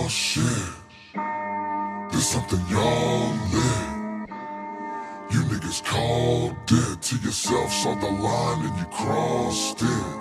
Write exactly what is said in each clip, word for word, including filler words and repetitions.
Oh shit, there's something y'all lit. You niggas called dead to yourself, saw the line and you crossed it.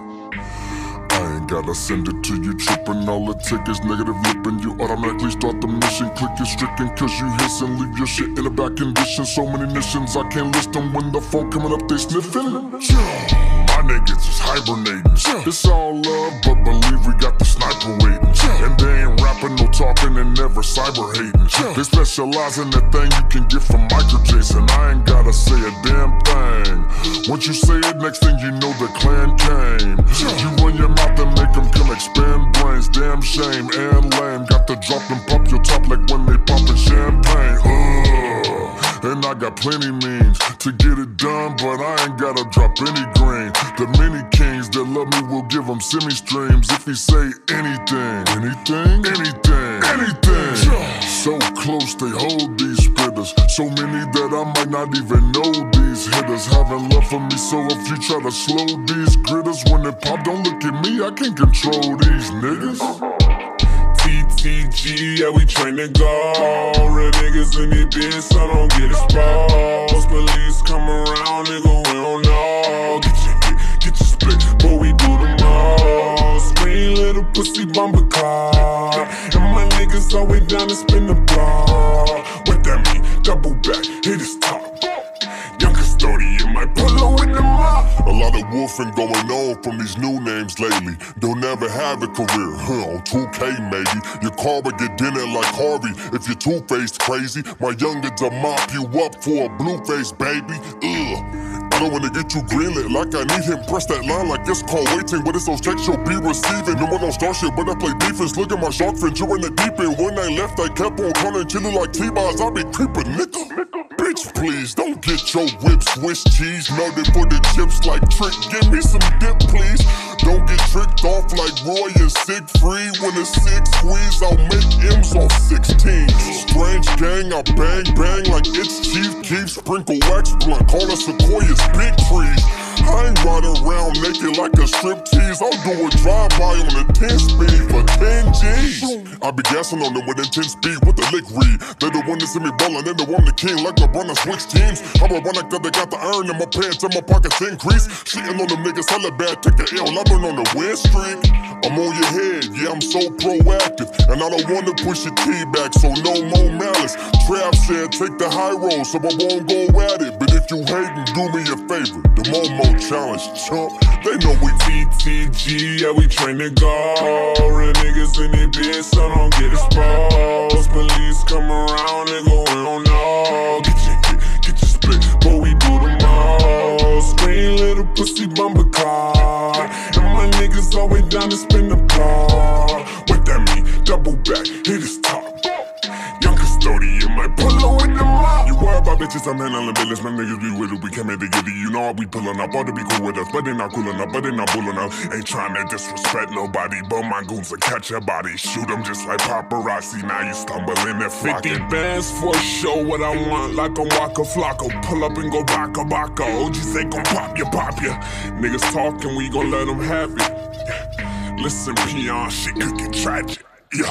I ain't gotta send it to you trippin', all it take is negative lippin'. You automatically start the mission, click your stricken, cause you hissin'. Leave your shit in a bad condition, so many missions I can't list them. When the phone coming up, they sniffin'. My niggas is hibernating. It's all love, but believe we got the sniper waiting. And they ain't rapping, no talking, and never cyber hating. They specialize in that thing you can get from Michael Jason. I ain't gotta say a damn thing. Once you say it, next thing you know the clan came. You run your mouth and make them come expand brains. Damn shame and lame. Got to drop and pop your top like when they poppin' champagne. Ugh. And I got plenty means to get it done, but I ain't gotta drop any green. The many kings that love me will give them semi-streams if he say anything. Anything? Anything. Anything. So close they hold these spitters, so many that I might not even know these hitters. Having love for me, so if you try to slow these gritters, when it pop, don't look at me, I can't control these niggas. T T G, yeah, we train to go. Real niggas in this bitch, so don't get exposed. Police come around, nigga, we don't know. Get your, get, get your split, but we do the most. Screen little pussy bumper car. And my niggas always down to spin the block. What that mean? Double back, hit his top. Young custodian, my polo in the mop. A lot of wolfing going on from these new names lately. They'll never have a career, huh, on two K maybe. Your car would get dinner like Harvey if you're two-faced crazy. My youngins will mop you up for a blue-faced baby. Ugh. I don't wanna get you greenlit like I need him. Press that line like it's called waiting, but it's those checks you'll be receiving. No one don't start shit, but I play defense. Look at my shark fin, you're in the deep end. When I left, I kept on coming, chillin' like T-Bars. I be creepin', nigga. Bitch, please, don't get your whip Swiss cheese melted for the chips like Trick. Give me some dip, please. Don't get tricked off like Roy and Siegfried. When it's six squeeze, I'll make M's off sixteen. Strange gang, I bang bang like it's Chief Keef. Sprinkle wax blunt, call us Sequoia's big trees. I ain't riding around naked like a striptease. I'll do a drive-by on a ten speed for ten G's. I be gassing on them with intense speed with the lick read. They the one that see me ballin', they the one that king like LeBron. I switch teams. I'm a runner cause they got the iron in my pants and my pockets increase. Shitting on them niggas hella bad, take the L, I've been on the win streak. I'm on your head, yeah, I'm so proactive. And I don't wanna push your T back, so no more malice. Trav said take the high road, so I won't go at it. But if you hatin', do me a favor, the Momo challenge, chump. They know we T T G, yeah, we train to go. Real niggas in this bitch, so don't get exposed. Police come around, nigga, we don't know. Get your, get, get your split, but we do the most. Screen little pussy bumper car. And my niggas always down to spin the block. What that mean? Double back, hit his top. Young custodian, my polo in the mop. You worry about bitches, I'm handling business. My niggas be with it, we came here together. You know how we pulling up, ought to be cool with us, but they not cool enough, but they not bulling up. Ain't trying to disrespect nobody, but my goons will catch your body. Shoot them just like paparazzi, now you stumbling and flocking. fifty bands for show, what I want, like I'm Waka Flocko. Pull up and go baka baka. O Gs they gon' pop ya, pop ya. Niggas talking, we gon' let them have it. Listen, peon, shit could get tragic, yeah.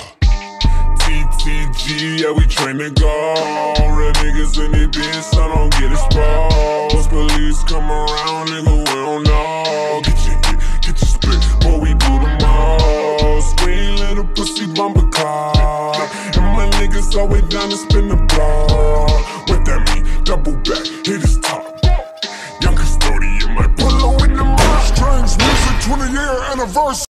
T T G, yeah, we train to go. Real niggas in this bitch, so don't get exposed. Police come around, nigga, we don't know. Get your, get, get your split, but we do the most. Screen little pussy bumper car. And my niggas always down to spin the block. What that mean? Double back, hit his top. Young custodian, my polo in the mouth. Strange music, twenty year anniversary.